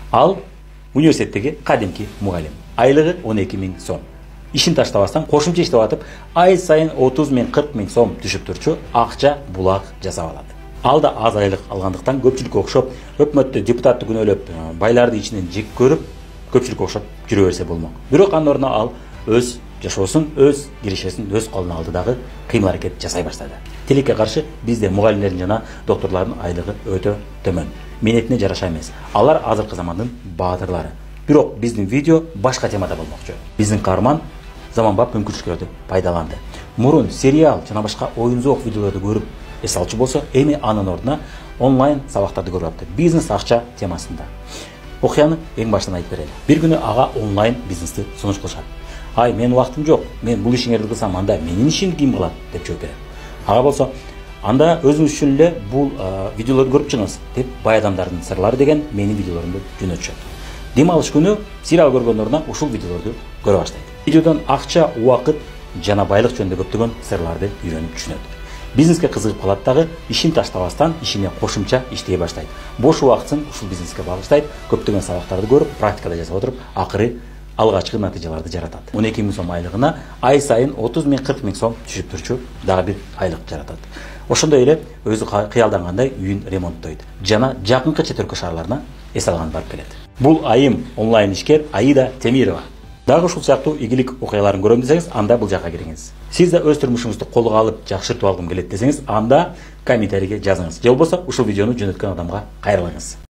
Ал университеттеги кадимки мугалим. Айлыгы 12 000 сом. Ишин таштабастан кошумча иштеп атып, ай сайын 30 000, 40 000 сом түшүп турчу акча булак жасап алат. Ал да аз айлык алгандыктан көпчүлүккө окшоп, өкмөттү депутатты күнөөлөп, байларды ичинен жек көрүп, көпчүлүккө окшоп жүрө берсе болмок. Бирок анын ордуна ал өз жашоосун, өз кирешесин өз колуна алды дагы кыймыл аракет жасай баштады. Тилекке каршы бизде мугалимдердин жана докторлордун айлыгы өтө төмөн. Менетине жараша эмес. Алар азыркы замандын баатырлары. Бирок биздин видео башка темада болмокчу. Биздин каарман заманбап мүмкүнчүлүктөрдү пайдаланды. Мурун сериал жана башка оюн-зоок видеолорду көрүп эс алчу болсо, эми анын ордуна онлайн сабактарды көрүп атты. Бизнес акча темасында. Окуяны эң баштан айтып берели. Бир күнү ага онлайн бизнести сунуш кылышат. Ай, мен убактым жок. Мен бул ишиңерди кылсам, анда менин ишимди ким кылат деп жооп берет. Ага болсо, анда өзүңүз үчүн эле бул видеолорду көрүп чыгыңыз деп бай адамдардын сырлары деген менин видеолорумду жөнөтүшөт. Дем алыш күнү сериал көргөндөрүн ордуна ушул видеолорду көрө баштайт. Видеодон акча, убакыт жана байлык жөнүндө көптөгөн сырларды үйрөнүп түшүнөт. Бизнеске кызыгып калат дагы, ишин таштабастан ишине кошумча иштей баштайт. Бош убактысын ушул бизнеске багыштайт, көптөгөн сабактарды көрүп, практикада жасап отуруп, акыры алгачкы натыйжаларды жаратат. 12 000 сом айлыгына ай сайын 30 000, 40 000 сом түшүп турчу дагы бир айлык жаратат. Ошондой эле өзү кыялдангандай үйүн ремонттойт жана жакынкы чет өлкө шаарларына эс алган барып келет. Бул айым онлайн ишкер Аида Темирова. Дагы ушул сыяктуу ийгилик окуяларын көрөм десеңиз, анда бул жакка кириңиз. Сиз да өз турмушуңузду колго алып жакшыртып алгым келет десеңиз, анда комментарийге жазыңыз. Же болбосо ушул видеону жөнөткөн адамга кайрылыңыз.